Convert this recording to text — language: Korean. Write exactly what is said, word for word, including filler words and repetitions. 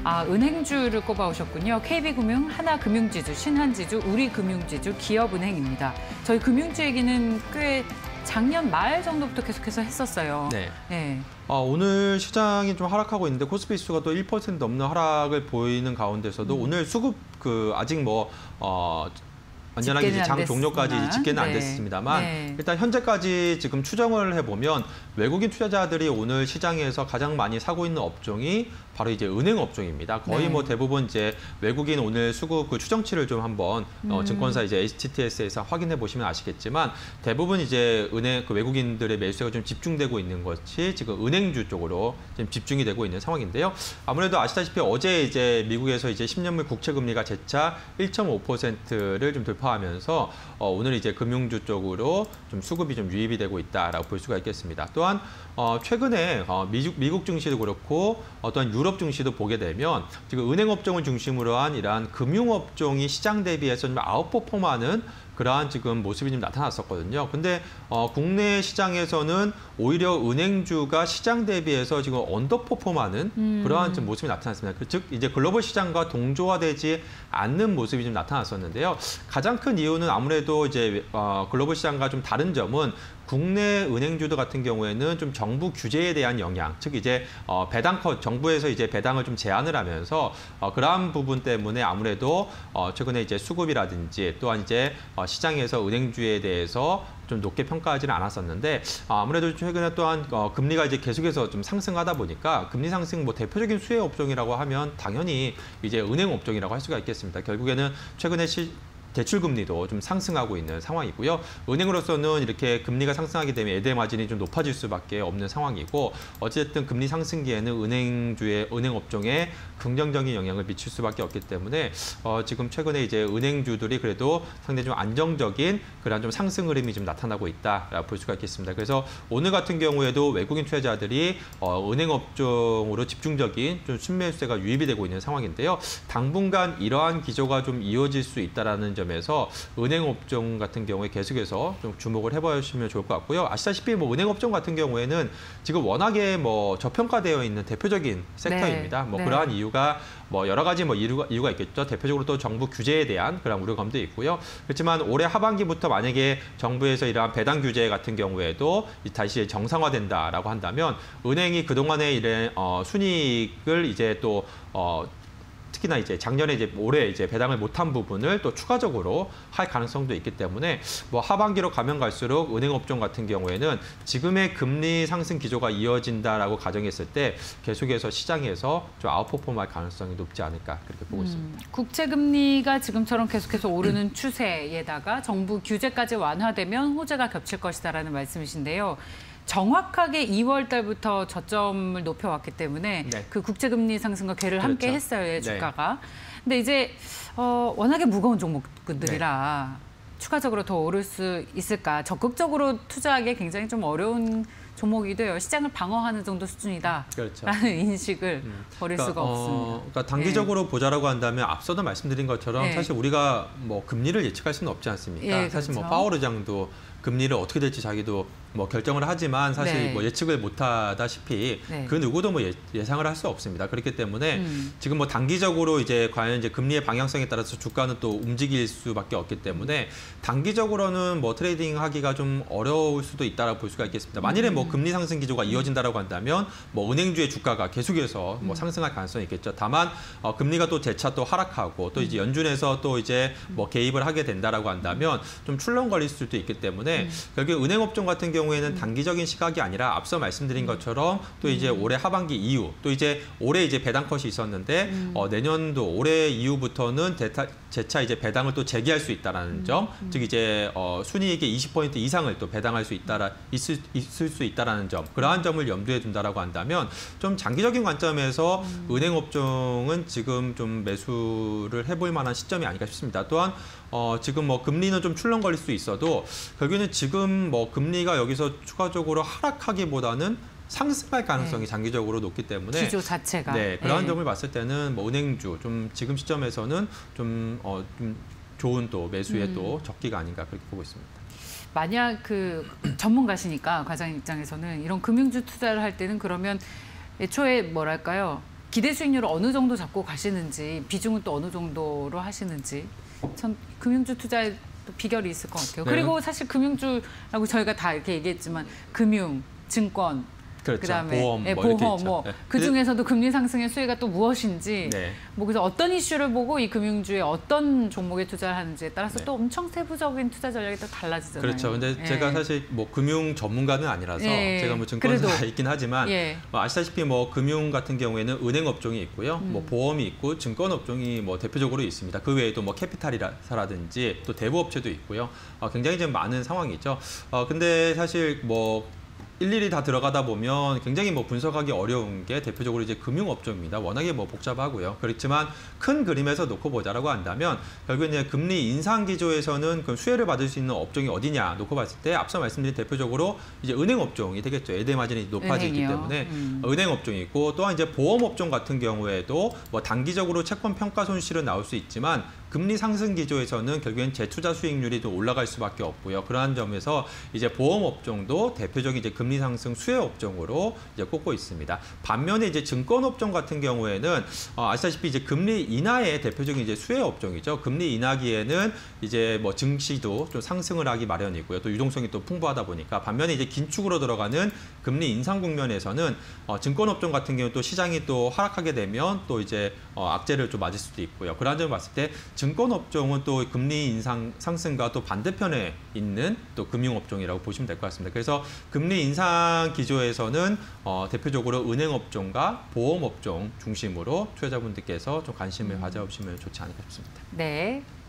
아, 은행주를 꼽아오셨군요. 케이비금융, 하나금융지주, 신한지주, 우리금융지주, 기업은행입니다. 저희 금융주 얘기는 꽤 작년 말 정도부터 계속해서 했었어요. 네. 네. 어, 오늘 시장이 좀 하락하고 있는데 코스피 지수가 또 일 퍼센트 넘는 하락을 보이는 가운데서도 음. 오늘 수급 그 아직 뭐 어, 완전하게 이제 장 종료까지 집계는 안 됐습니다만 네. 일단 현재까지 지금 추정을 해보면 외국인 투자자들이 오늘 시장에서 가장 많이 사고 있는 업종이 바로 이제 은행 업종입니다. 거의 네. 뭐 대부분 이제 외국인 오늘 수급 그 추정치를 좀 한번 음. 어, 증권사 이제 에이치티에스에서 확인해 보시면 아시겠지만 대부분 이제 은행 그 외국인들의 매수가 좀 집중되고 있는 것이 지금 은행주 쪽으로 지금 집중이 되고 있는 상황인데요. 아무래도 아시다시피 어제 이제 미국에서 이제 십 년물 국채 금리가 재차 일 점 오 퍼센트를 좀 돌파하면서 어, 오늘 이제 금융주 쪽으로 좀 수급이 좀 유입이 되고 있다라고 볼 수가 있겠습니다. 또한 어, 최근에 어, 미국, 미국 증시도 그렇고 어떤 유럽 증시도 보게 되면 지금 은행 업종을 중심으로 한 이러한 금융 업종이 시장 대비해서 좀 아웃퍼폼하는 그러한 지금 모습이 좀 나타났었거든요. 근데 어, 국내 시장에서는 오히려 은행주가 시장 대비해서 지금 언더퍼폼하는 음. 그러한 좀 모습이 나타났습니다. 즉 이제 글로벌 시장과 동조화되지 않는 모습이 좀 나타났었는데요. 가장 큰 이유는 아무래도 이제 어, 글로벌 시장과 좀 다른 점은 국내 은행주들 같은 경우에는 좀 정부 규제에 대한 영향, 즉 이제 어, 배당 컷, 정부에서 이제 배당을 좀 제한을 하면서 어, 그러한 부분 때문에 아무래도 어, 최근에 이제 수급이라든지 또한 이제 어, 시장에서 은행주에 대해서 좀 높게 평가하지는 않았었는데 아무래도 최근에 또한 어, 금리가 이제 계속해서 좀 상승하다 보니까 금리 상승 뭐 대표적인 수혜 업종이라고 하면 당연히 이제 은행 업종이라고 할 수가 있겠습니다. 결국에는 최근에 시 대출 금리도 좀 상승하고 있는 상황이고요. 은행으로서는 이렇게 금리가 상승하게 되면 예대 마진이 좀 높아질 수밖에 없는 상황이고 어쨌든 금리 상승기에는 은행주의 은행 업종에 긍정적인 영향을 미칠 수밖에 없기 때문에 어, 지금 최근에 이제 은행주들이 그래도 상당히 좀 안정적인 그런 좀 상승 흐름이 좀 나타나고 있다라고 볼 수가 있겠습니다. 그래서 오늘 같은 경우에도 외국인 투자자들이 어, 은행 업종으로 집중적인 좀 순매수세가 유입이 되고 있는 상황인데요. 당분간 이러한 기조가 좀 이어질 수 있다라는 점에서 은행 업종 같은 경우에 계속해서 좀 주목을 해보시면 좋을 것 같고요. 아시다시피 뭐 은행 업종 같은 경우에는 지금 워낙에 뭐 저평가되어 있는 대표적인 섹터입니다. 네. 뭐 네. 그러한 이유가 뭐 여러 가지 뭐 이유가, 이유가 있겠죠. 대표적으로 또 정부 규제에 대한 그런 우려감도 있고요. 그렇지만 올해 하반기부터 만약에 정부에서 이러한 배당 규제 같은 경우에도 다시 정상화된다라고 한다면 은행이 그동안의 이런 어, 순이익을 이제 또 어, 특히나 이제 작년에 이제 올해 이제 배당을 못한 부분을 또 추가적으로 할 가능성도 있기 때문에 뭐 하반기로 가면 갈수록 은행 업종 같은 경우에는 지금의 금리 상승 기조가 이어진다라고 가정했을 때 계속해서 시장에서 좀 아웃퍼폼할 가능성이 높지 않을까 그렇게 보고 음, 있습니다. 국채 금리가 지금처럼 계속해서 오르는 추세에다가 정부 규제까지 완화되면 호재가 겹칠 것이다라는 말씀이신데요. 정확하게 이월 달부터 저점을 높여왔기 때문에 네. 그 국채금리 상승과 궤를 그렇죠. 함께 했어요, 주가가. 네. 근데 이제 어, 워낙에 무거운 종목들이라 네. 추가적으로 더 오를 수 있을까. 적극적으로 투자하기 굉장히 좀 어려운 종목이 돼요. 시장을 방어하는 정도 수준이다라는 그렇죠. 인식을 음. 버릴 그러니까, 수가 없습니다. 어, 그러니까 단기적으로 네. 보자라고 한다면 앞서도 말씀드린 것처럼 네. 사실 우리가 뭐 금리를 예측할 수는 없지 않습니까? 네, 사실 그렇죠. 뭐 파월 의장도 금리를 어떻게 될지 자기도 뭐 결정을 하지만 사실 네. 뭐 예측을 못하다시피 네. 그 누구도 뭐 예, 예상을 할 수 없습니다. 그렇기 때문에 음. 지금 뭐 단기적으로 이제 과연 이제 금리의 방향성에 따라서 주가는 또 움직일 수밖에 없기 때문에 단기적으로는 뭐 트레이딩하기가 좀 어려울 수도 있다라고 볼 수가 있겠습니다. 만일에 음. 뭐 금리 상승 기조가 이어진다라고 한다면 뭐 은행주의 주가가 계속해서 뭐 상승할 가능성이 있겠죠. 다만 어, 금리가 또 재차 또 하락하고 또 이제 연준에서 또 이제 뭐 개입을 하게 된다라고 한다면 좀 출렁거릴 수도 있기 때문에 음. 결국 은행 업종 같은 경우 경우에는 단기적인 시각이 아니라 앞서 말씀드린 것처럼 또 이제 올해 하반기 이후 또 이제 올해 이제 배당 컷이 있었는데 음. 어, 내년도 올해 이후부터는 대타, 재차 이제 배당을 또 재개할 수 있다라는 점, 음. 즉 이제 어, 순이익의 이십 퍼센트 이상을 또 배당할 수 있다라 있을, 있을 수 있다라는 점, 그러한 점을 염두에 둔다라고 한다면 좀 장기적인 관점에서 음. 은행 업종은 지금 좀 매수를 해볼 만한 시점이 아닐까 싶습니다. 또한 어, 지금 뭐 금리는 좀 출렁거릴 수 있어도 결국에는 지금 뭐 금리가 여기서 추가적으로 하락하기보다는 상승할 가능성이 네. 장기적으로 높기 때문에 기조 자체가 네 그러한 네. 점을 봤을 때는 뭐 은행주 좀 지금 시점에서는 좀, 어, 좀 좋은 또 매수의 음. 또 적기가 아닌가 그렇게 보고 있습니다. 만약 그 전문가시니까 과장 입장에서는 이런 금융주 투자를 할 때는 그러면 애초에 뭐랄까요? 기대 수익률을 어느 정도 잡고 가시는지, 비중은 또 어느 정도로 하시는지, 전 금융주 투자에 또 비결이 있을 것 같아요. 네. 그리고 사실 금융주라고 저희가 다 이렇게 얘기했지만 금융, 증권, 그렇죠. 그다음에 보험, 예, 뭐 이렇게 보험, 있죠. 뭐 네. 그 중에서도 금리 상승의 수혜가 또 무엇인지, 네. 뭐 그래서 어떤 이슈를 보고 이 금융주에 어떤 종목에 투자를 하는지에 따라서 네. 또 엄청 세부적인 투자 전략이 또 달라지잖아요. 그렇죠. 근데 예. 제가 사실 뭐 금융 전문가는 아니라서 예. 제가 뭐 증권사에 그래도. 있긴 하지만 예. 뭐 아시다시피 뭐 금융 같은 경우에는 은행 업종이 있고요, 음. 뭐 보험이 있고 증권 업종이 뭐 대표적으로 있습니다. 그 외에도 뭐 캐피탈이라든지 또 대부업체도 있고요. 어, 굉장히 좀 많은 상황이죠. 어, 근데 사실 뭐 일일이 다 들어가다 보면 굉장히 뭐 분석하기 어려운 게 대표적으로 이제 금융업종입니다. 워낙에 뭐 복잡하고요. 그렇지만 큰 그림에서 놓고 보자라고 한다면 결국엔 이제 금리 인상 기조에서는 그 수혜를 받을 수 있는 업종이 어디냐 놓고 봤을 때 앞서 말씀드린 대표적으로 이제 은행 업종이 되겠죠. 에드 마진이 높아지기 은행이요. 때문에 음. 은행 업종이 있고 또한 이제 보험 업종 같은 경우에도 뭐 단기적으로 채권 평가 손실은 나올 수 있지만 금리 상승 기조에서는 결국엔 재투자 수익률이 또 올라갈 수밖에 없고요. 그러한 점에서 이제 보험 업종도 대표적인 이제 금리 상승 수혜 업종으로 이제 꼽고 있습니다. 반면에 이제 증권 업종 같은 경우에는 어, 아시다시피 이제 금리 인하의 대표적인 이제 수혜 업종이죠. 금리 인하기에는 이제 뭐 증시도 좀 상승을 하기 마련이고요. 또 유동성이 또 풍부하다 보니까 반면에 이제 긴축으로 들어가는 금리 인상 국면에서는 어, 증권 업종 같은 경우 또 시장이 또 하락하게 되면 또 이제 어, 악재를 좀 맞을 수도 있고요. 그런 점을 봤을 때 증권 업종은 또 금리 인상 상승과 또 반대편에 있는 또 금융 업종이라고 보시면 될 것 같습니다. 그래서 금리 인상 기조에서는 어, 대표적으로 은행 업종과 보험 업종 중심으로 투자자분들께서 좀 관심을 가져보시면 좋지 않을까 싶습니다. 네.